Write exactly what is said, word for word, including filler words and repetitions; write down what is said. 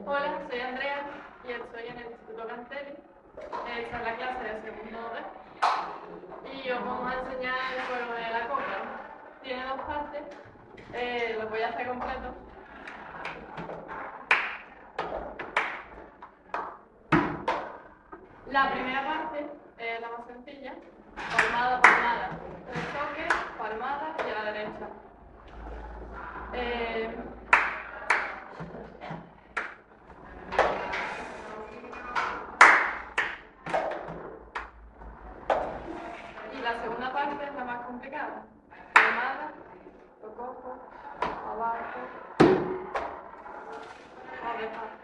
Hola, soy Andrea y estoy en el Instituto Cantelli. Esta es la clase de segundo D y os vamos a enseñar el juego de la copa. Tiene dos partes, eh, lo voy a hacer completo. La primera parte es la más sencilla, palmada, palmada, tres toques, palmada y a la derecha. Eh, Y la segunda parte es la más complicada. Palmada, lo cojo, abajo, suave,